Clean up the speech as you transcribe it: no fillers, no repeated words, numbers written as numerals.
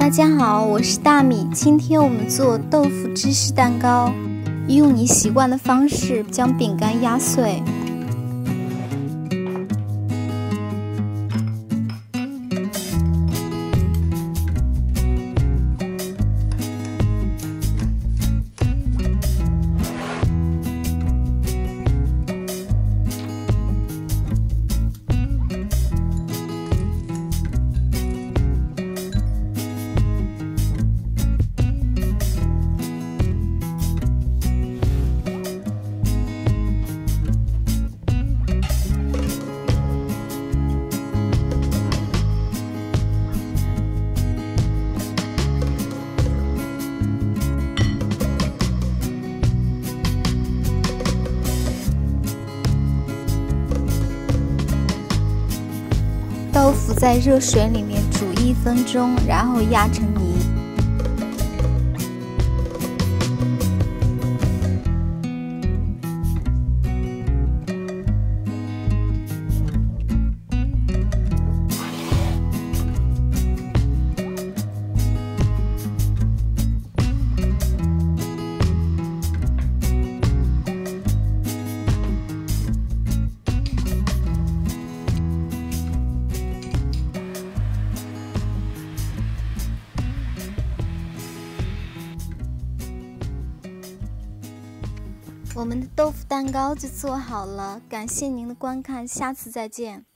大家好，我是大米。今天我们做豆腐芝士蛋糕，用你习惯的方式将饼干压碎。豆腐在热水里面煮1分钟，然后压成泥。我们的豆腐蛋糕就做好了，感谢您的观看，下次再见。